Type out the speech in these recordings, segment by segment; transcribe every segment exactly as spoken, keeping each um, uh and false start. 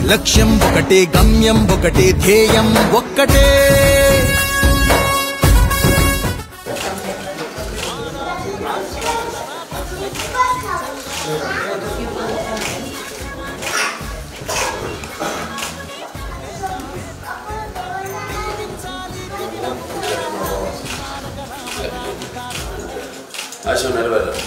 లక్ష్యం ఒకటే, గమ్యం ఒకటే, ధ్యేయం ఒక్కటే. Acho que não era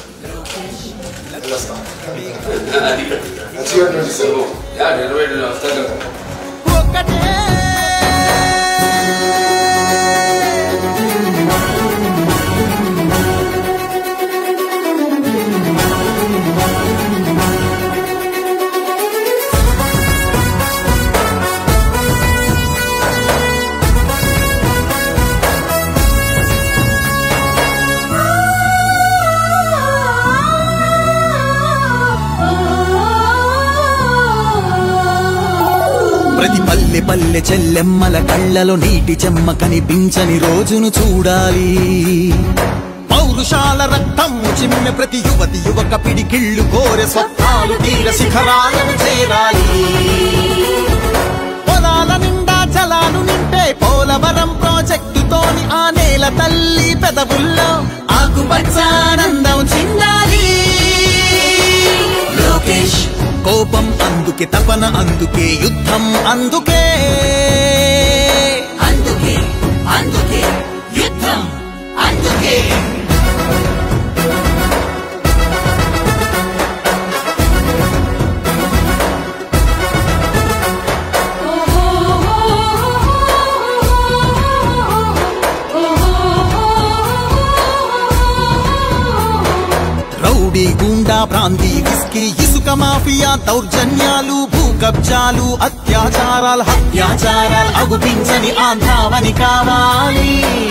ప్రతి పల్లె పల్లె చెల్లెమ్మల కళ్ళలో నీటి చెమ్మ కనిపించని రోజును చూడాలి. పౌరుషాల రక్తం చిమ్మె ప్రతి యువతి యువక పిడికిళ్ళు కోరె స్వప్నాలు తీర శిఖరాలను చేరాలి. పొలాల నిండా జలాలు నింపే పోలవరం ప్రాజెక్టుతోని ఆ నేల తల్లి పెదవుల్లో ఆకుపచ్చానందం చిందాలి. లోకేష్ కోపం అందుకే, తపన అందుకే, యుద్ధం అందుకే, అందుకే అందుకే యుద్ధం అందుకే. రౌడీ గుండా ప్రాంతీ విస్కీ ఇసుక మాఫియా దౌర్జన్యాలు భూ కబ్జాలు అత్యాచారాలు హత్యాచారాలు అగుపించని ఆంధ్రావని కావాలి.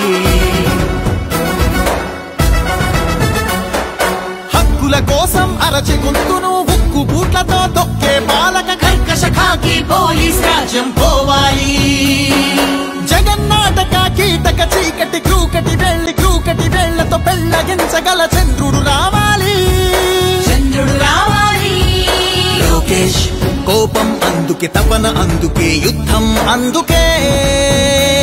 హక్కుల కోసం అరచి గొంతును ఉక్కు బూట్లతో తొక్కే పాలక కర్కశ ఖాకీ పోలీస్ రాజ్యం పోవాలి. జగన్నాటక కీటక చీకటి క్రూకటి వెళ్ళి క్రూకటి వేళ్లతో పెళ్ళగించగల చంద్రుడు రావాలి. చంద్రుడు రావాలి. లోకేష్ కోపం అందుకే, తపన అందుకే, యుద్ధం అందుకే.